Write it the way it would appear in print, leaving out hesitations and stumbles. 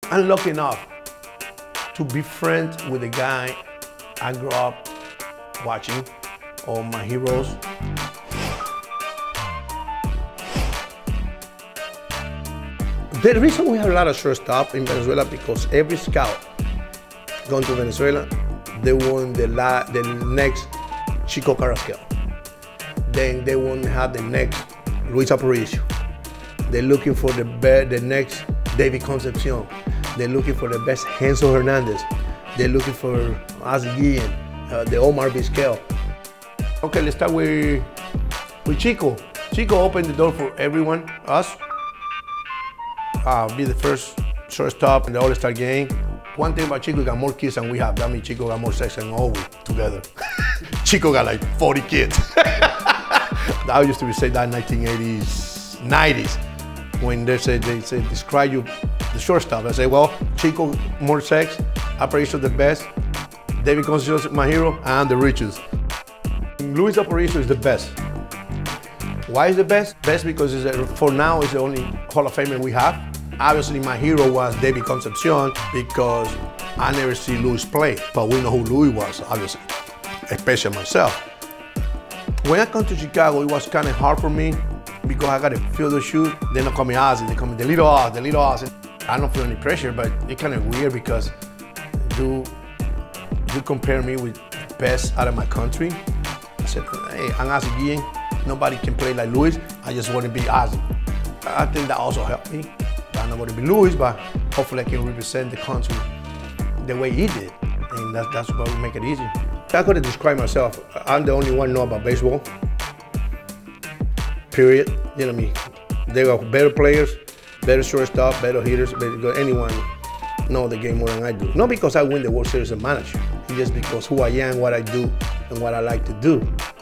I'm lucky enough to be friends with the guy I grew up watching, all my heroes. The reason we have a lot of shortstop in Venezuela because every scout going to Venezuela, they want the next Chico Carrasquel. Then they want to have the next Luis Aparicio. They're looking for the next David Concepcion. They're looking for the best Henzo Hernandez. They're looking for Ozzie Guillen, the Omar Vizquel. Okay, let's start with Chico. Chico opened the door for everyone, us. Be the first shortstop in the All-Star game. One thing about Chico, he got more kids than we have. That means Chico got more sex than all we together. Chico got like 40 kids. I used to say that in 1980s, 90s, when they say describe you, the shortstop. I say, well, Chico more sex, Aparicio the best, David Concepcion my hero, and the richest. Luis Aparicio is the best. Why is the best? Best because for now it's the only Hall of Famer we have. Obviously my hero was David Concepcion because I never see Luis play, but we know who Luis was, obviously, especially myself. When I come to Chicago, it was kind of hard for me because I got to feel the shoot. They don't call me Ozzie, they call me the little Oz. I don't feel any pressure, but it's kind of weird because you compare me with the best out of my country. I said, hey, I'm Ozzie Guillen. Nobody can play like Luis. I just want to be Ozzie. I think that also helped me. I'm not going to be Luis, but hopefully I can represent the country the way he did. And that's what will make it easy. I couldn't describe myself. I'm the only one who know about baseball, period. You know what I mean? There are better players, better shortstop, better hitters, anyone know the game more than I do. Not because I win the World Series as a manager, it's just because who I am, what I do, and what I like to do.